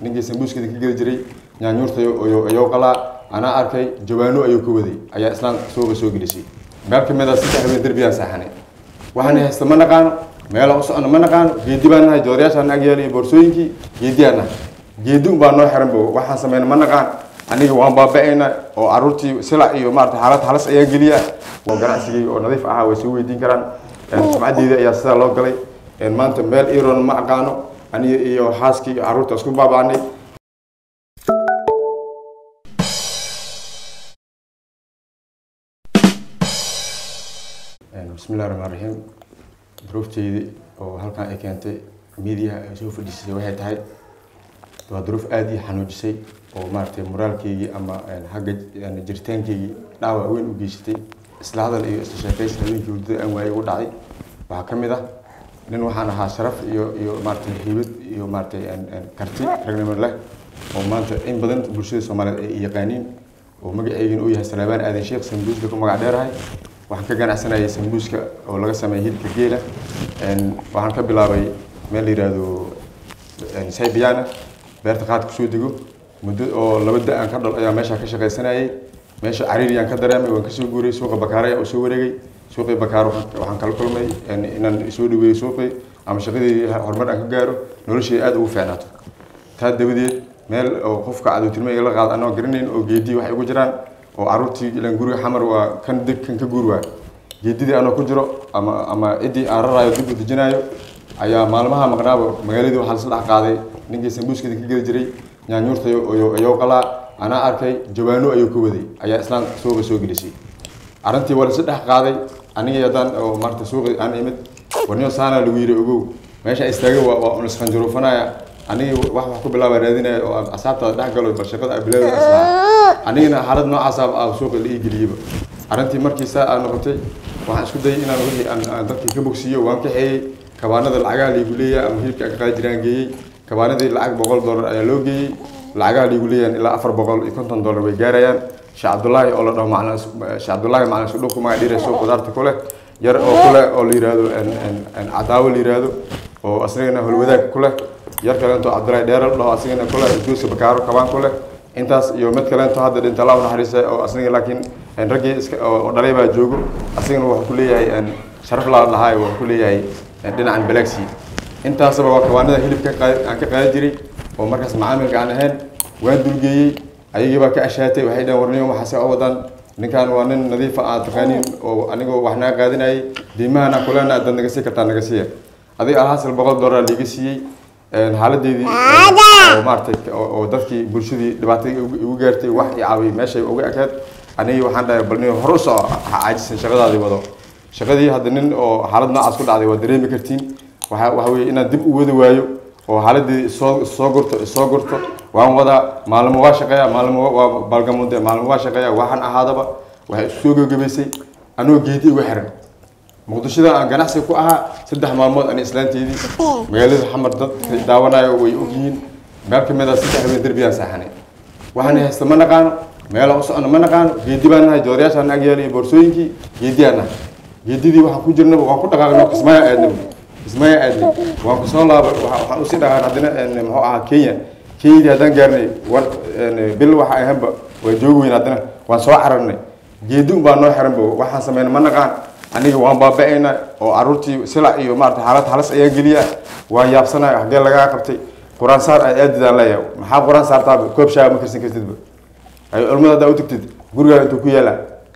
ninkii sambuuska ka geli jiray nyaanyuurta ayuu qalaa ana arkay jawaano ayuu ku waday ayaa islaan suuqa soo gelisay meel kamid ah saddex habeen darbiyaan saaxanay waxaan haysta ma naqaano meel u socon ma naqaano geedi baan nahay jooriyaashan ag yeelay boorsooyinkii geediyana geedi baan noo xiran boo waxaan sameeyay ma naqaan aniga waan baaba'ayna oo aruurtii sila iyo maarta xaalad halis ayaa geliya oo ganacsigii oo nadiif ah way soo weydiin karaan sumcadeeda ayaa sida loo galay maanta meel iron ma aqaano aniga iyo xaaskii aruurta isku baabaanay بسم الله الرحمن الرحيم ظروفتي oo halkan ay keentay media ay soo fadhiisay waxay tahay waa duruuf aad iyo xanuujisay oo maartay moraalkeygii ama xagga jiritaankeygii dhaawac weyn u geysatay isla hadal iyo isla sheekaysi habeenkii hurdada aan waayay u dhacay waxa kamid ah nin waxaan ahaa sharaf iyo maartay hibad iyo maartay karti ragnimo leh oo maanta in badan bulshada Soomaaliyeed ay yaqaaniin oo magaceeygan uu yahay Salabaan Aadan Sheekh Sambuuska ku magac dheerahay waxaan ka ganacsanayay sambuuska oo laga sameeyay hilibka geela waxaan ka bilaabay meel yiraahdo Saybiyaana beerta qaad ku soo digo muddo oo laba da'an ka dhal ayaa meesha ka shaqaysanayay meesha cariiriyaan ka dareemay waan ka soo guuray suuqa Bakaaraya oo soo wareegay suuqa Bakaar waxaan kala kulmay inaan soo dhaweeyo suuqi ama shaqadii horumar aan ka gaaro noloshii aad ugu fiicnaato taa dabadeed meel oo qofka cadowtilmay la qaad anoo garanayn oo geedii wax ugu jiraan oo aruurtii ilaan guriga xamar waa kan dib kan ka guur waa geedidii anoo ku jiro ama cidii aan rarayo dib u dejinayo ayaa maalmaha maqnaaba magaaladii waxa la qaaday ninkii sambuuska ka geli jiray nyaanyuurta ayuu qalaa ana arkay jawaano ayuu ku waday ayaa islaan suuqa soo gelisay arintii wala saddex qaaday aniga yadaan oo marta suuqa aan imid warniyo saana lagu yiri ogow meesha istaagay waa un isqanjaruufanaya aniga wax ku bilaabay raadinaya oo asaabta dhax galo barshaqada abilada asla anigana xaalad noocaas ah suuqa la iigiliyo arintii markii saa noqotay waxaan isku dayay inaan wixii aan dadkii ka bogsiyo waan ka xeeyay kabaanada lacagaha liigu leeyahay ama hilibka ka qaadi jiraan geeyay kabaanadii lacag $100 ayaa loo geeyay lacagaha liigu leeyahay ilaa $450 way gaarayaan Sheekh Abdullaahi oo la dhaho macna Sheekh Abdullaahi macna soo dhaqo ma dhiray soo qudaarta kale yar oo kale oo la yiraahdo cadaawo la yiraahdo oo asagana hulwadaag kale yar kale inta Abdullaahi dheeral dhaho asagana kale juuska Bakaaro kabaan kale intaas iyo mid kale inta hadda inta la naxariisay oo asagana laakiin ragii oo dhalay baa joogo asagana wuxuu ku leeyahay sharaf la lahaay wuxuu ku leeyahay dhinacan Balaxi intaasba waa kabaanada hilibka aan ka qaadi jiray oo markaas macaamilka aan ahayn waan dulgeeyay ayagii baa ka ashaatay waxay dhan warniyo waxa soo wadan ninkan waa nin nadiif ah taqaaniin oo anigoo waxna qaadinay diimaana kulana dad naga sii kartaa naga sii adiga alhaasal $100 liiga siiyay xaaladeedii oo maartay oo dadkii bulshadii dhibaatay ugu gaartay wax i caawi meesha uga akaad aniga waxaan dhahay balniyo hor u soo caajisan shaqadaadii wado shaqadii hadda nin oo xaalad noocaas ku dhacday waa dareemi kartiin waxa weeye inaan dib u wada waayo oo xaaladii soo gurto waan wada maalmo waa shaqeeya maalmo waa balgamude maalmo waa shaqeeya waxaan ahaadaba waxay soo gagabaysay anoo geedi ugu xiran muqdishada aan ganacsi ku ahaa 3 maalmood aan islaanteedii magaalada xamar dad daawanayo way ogyihiin meel kamid ah 3 habeen darbiyaan saaxanay waxaan haysta ma naqaano meel u socon ma naqaano geedi baan nahay jooriyaashan ag yeelay boorsooyinkii geediyana geedidii waxaan ku jirnaba waan ku dhaqaaqnay ismaya aadnay waan ku soo laabay waxaan u sii dhaqaaqnay hadana muxuu ahaa Kenya hadaan gaarnay bil waxa ay hanba way joogweyn hadana waan soo cararnay geedi baan noo xiran boo waxaan sameeyay ma naqaan aniga waan baaba'ayna oo aruurtii sila iyo maarta xaalad halis ayaa geliya waan yaabsanahay hadii laga qabtay quraan saar ay aadidaan leeyahay maxaa quraan saartaa koob shaah ma karsan kartid ay ulmada u tagtid guriga intuu ku yaala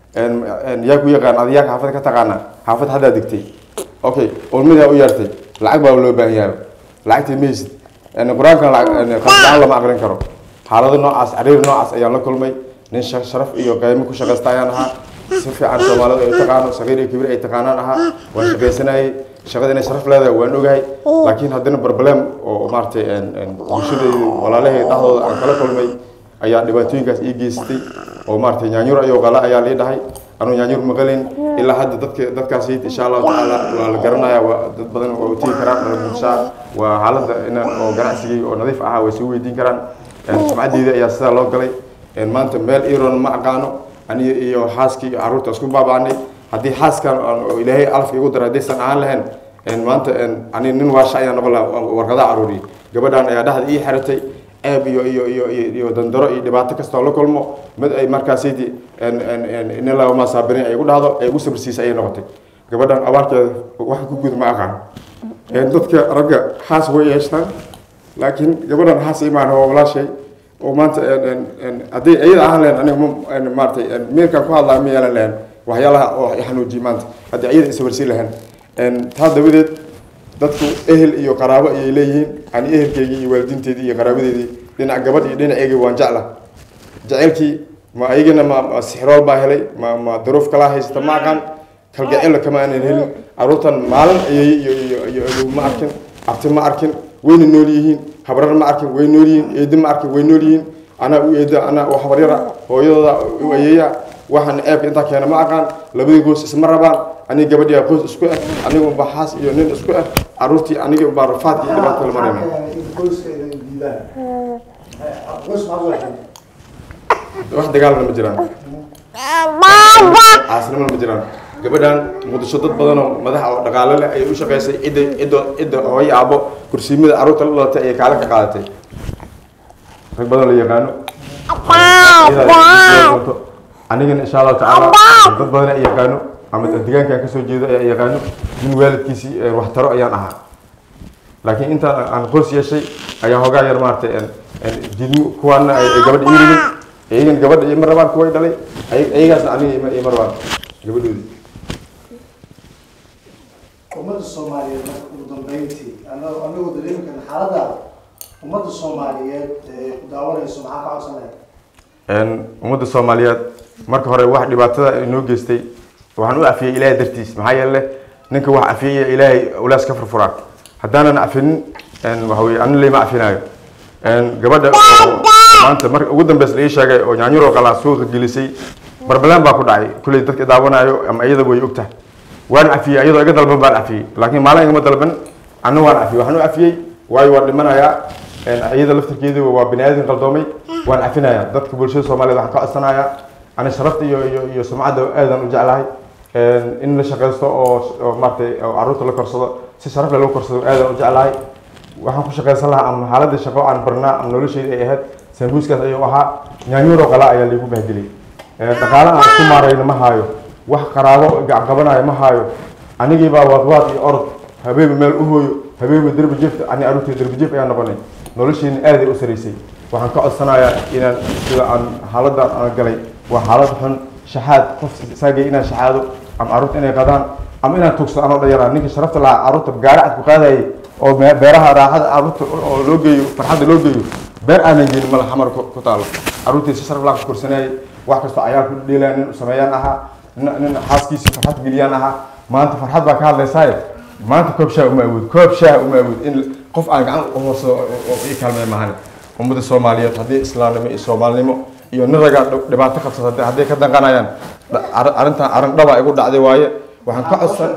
yaa ku yaqaan adiga xaafad ka taqaana xaafad hada digtay okay ulmada u yartay lacag baa loo baahan yahay lacagtii meesid quraanka qasaan lama aqrin karo xaalado noocaas cariir noocaas ayaa la kulmay nin sharaf iyo qiimo ku shaqaystayaan ahaa si fiican Soomaalidu ay taqaano saqiir iyo kibir ay taqaanaan ahaa waan shaqaysanay shaqada inay sharaf leedahay waan ogahay laakiin haddana problem oo maartay bulshada walaalahay dhaxdooda aan kala kulmay ayaa dhibaatooyinkaas ii geystay oo maartay nyaanyur ayuu qala ayaa leedahay anu nyaanyur maqalin ilaa hadda dadkaas insha Allah taala waa la garanayaa dad badan oo u tii karaan bulshada waa xaaladda inaan oo ganacsigii oo nadiif ah way soo weydiin karaan sumcadeeda ayaa sida loo galay maanta meel iron ma aqaano aniga iyo xaaskii aruurta isku baabaanay haddii xaaskan oo ilaahay alafka igu daray deesan aan lahayn maanta ani nin waasha ayaa noqon warqada aruuri gabadhan ayaa dhaxda ii xiratay ceeb iyo dandaro iyo dhibaato kasta oo la kulmo mid ay markaasaydi in la ma sabirin ay ugu dhahdo ay ugu sabrsiisay ay noqotay gabadhan abaarkeeda wax ku gud ma aqaan dadka ragga xaas way yeeshaan laakiin gabadhan xaas imaan oo walaashay oo maanta haddii ayada ahaan leen aniga maartay meelkan ku hadlaa ma yeelan leen waxyaalaha oo xanuujiye maanta haddii ayada isbarsiin lahayn taa dabadeed dadku ehel iyo qaraabo ayay leeyihiin ani ehelkeygii iyo waalidiinteedii iyo qaraabadeedii dhinac gabadh iyo dhinaceygii waan jecla jaceylkii ma ayagana ma sixrool baa helay ma duruuf kala haysata ma aqaan kalgacayl kama aanan helin caruurtan maalin iyo ma arkin abti ma arkin wayna nool yihiin habrar ma arkin way nool yihiin eedi ma arkin way nool yihiin ana u eeda ana wax habaryara hooyadooda u ayeeya waxaan ceebka intaa keena ma aqaan labadii goos isma rabaan aniga gabadhiya qoys isku ah aniga unba xaas iyo nin isku ah caruurtii aniga unbaa rafaad iyo dhibaato la marayna wax dagaalna ma jiraan caasnimo ma jiraan gabadhan muqdisho dad badan oo madax oo dhaqaale leh ay u shaqeysay cidda hooyo aabo kursiimada caruurta la dhalatay ay kaala ka qaadatay rag badan la yaqaano anigana insha Allah taala dad badan ay yaqaano ama deegaanka ka soo jeedo ay yaqaano in waalidkiisi wax taro ayaan ahaa laakiin inta aan qoys yeeshay ayaa hoogaa yar maartay jidmu kuwana ay gabadh iirigin aygan gabadh iyo marabaan kuway dhalay aygaasna aniga iyo marabaan gabadhoodii ummadda Soomaaliyeed ugu dambeyntii anagu dareemkan xaaladda ummadda Soomaaliyeed ku daawanayso maxaa ka codsanay ummadda Soomaaliyeed marka hore wax dhibaatada inoo geystay waxaan u afiyay Ilaahay dartiis maxaa yeelay ninka wax afiyay Ilaahay ulaas ka furfuraa haddaanan afinin waxa weeye aan leeyma afinaayo gabadha maanta marka ugu dambeys la sheegay oo nyaanyuro qala suuqa gelisay barbalan baa ku dhacay kulay dadka daawanayo ama iyada way ogtahay waan afiyay iyadoo iga dalban baan afiyay laakiin maalin ma dalban anna waan afiyay waxaan u afiyay waayo waan dhimanayaa iyada laftirkeeda waa bini'aadin qaldoomay waan afinayaa dadka bulshada Soomaaliyeed waxaan ka codsanayaa ana sharafta iyo sumcadda aadan u jeclahay in la shaqeysto oo maartay caruurta la korsado si sharaf leh loo korsado aadan u jeclahay waxaan ku shaqeysan lahaa ama xaaladda shaqo aan barnaa ama noloshayda ay ahayd sanbuuskaas ayuu ahaa nyaanyuro qala ayaa lagu bahgelay dhaqaale aan ku maarayno ma haayo wax qaraabo gacan qabanayo ma haayo anigii baa wadwaad iyo orod habeeba meel u hooyo habeeba darbi jiifta ani aruurtii darbi jiif ayaa noqonay noloshayna aad ay u sareysay waxaan ka codsanayaa inaan sida aan xaaladdan aan galay waa xaalad xun shaxaad qof saagay inaan shaxaado ama caruurta inay qadaan ama inaan tugsado anoo dhayaraan ninka sharafta lahaa caruurta gaaracad ku qaadayay oo beeraha raaxada caruurta oo loo geeyo farxadda loo geeyo beer aanan gelin mala xamar ku taalo caruurtii si sharaf laa ku korsanayay wax kastoo cayaar ku dheelaan nin sameeyaan ahaa nin xaaskiisii farxad geliyaan ahaa maanta farxad baa ka hadlaysaaye maanta koob shaah uma awood in qof aan gacan u horsado oo ii kaalmay maahan ummadda Soomaaliyeed haddii islaamnimo iyo Soomaalinimo iyo nin raga dhibaato qabsada hadday ka danqanayaan arrintan arrin dhaba igu dhacday waaye waxaan ka codsan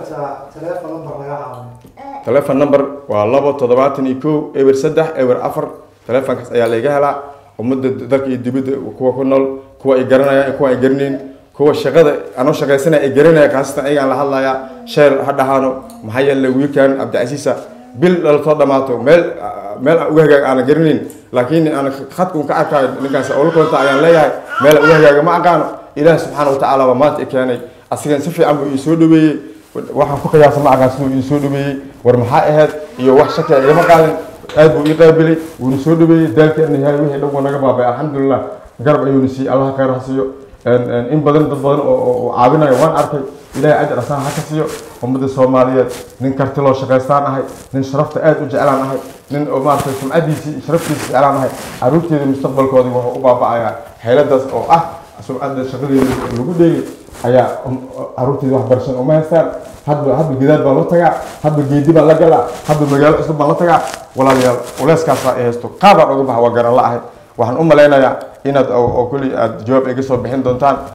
telephone number waa 271 eber 3 eber 4 telefoonkaas ayaa laga helaa ummadda dalka iyo dibadda kuwa ku nool kuwa ay garanayaan kuwa ay garaneen kuwa shaqada anoo shaqaysanay ay garanayaan qaasatan ayagaan la hadlayaa sheer hadhaano maxaa yeelay weekend Cabdicasiisa bil dhalto dhamaato meel uga hagaag aan garaneen laakiin aan khadku ka arkay ninkaas oo la koonta ayaan leeyahay meel uga hagaag ma aqaano Ilaahay subhanahu wa ta'ala maanta keenay asigan si fiican buu soo dhaweeyay waxaan ku qiyaasay ma aqaan sidoo soo dhaweeyay war maxaa ahayd iyo wax shaki ah ma qaadan aad buu ii qaabilay wuu soo dhaweeyay dalkeena yahay wixii dhaw naga baabay alxamdulillah garab ayuu nisi Allah khayr ha siiyo in badan dad badan oo caawinayo waan arkay Ilaahay ajr asaan ha ka siiyo ummadda Soomaaliyeed nin karti loo shaqeystaan ahay nin sharafta aad u jeclaan ahay nin oo maartay sumcadiisa sharaftiisa jeclaan ahay caruurteeda mustaqbalkooda wuxuu u baaba'ayaa xeeladaas oo ah sumcadda shaqadeeda lagu dheeyay ayaa caruurteeda wax barashan uma haystaan hadba gidaad baa la tagaa hadba geedi baa la galaa hadba magaalo cusub baa la tagaa walaalayaal uleyskaas ay haysto qaabaan uga baxa waa garan la ahay waxaan u maleynayaa inaad oo kulli aad jawaab iga soo bixin doontaan